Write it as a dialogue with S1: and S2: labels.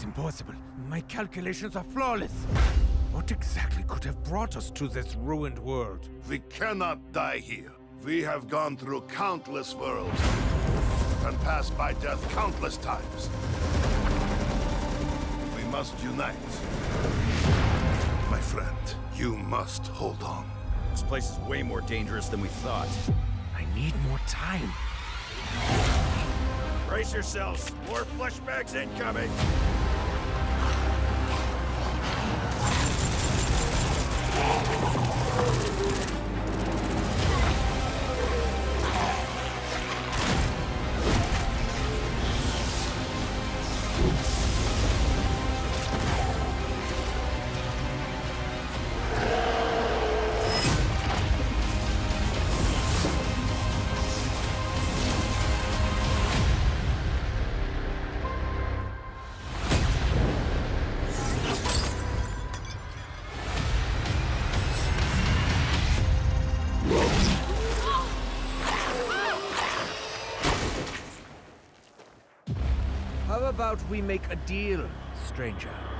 S1: is impossible. My calculations are flawless. What exactly could have brought us to this ruined world?
S2: We cannot die here. We have gone through countless worlds and passed by death countless times. We must unite. My friend, you must hold on.
S3: This place is way more dangerous than we thought.
S1: I need more time.
S3: Brace yourselves. More flashbacks incoming.
S1: How about we make a deal, stranger?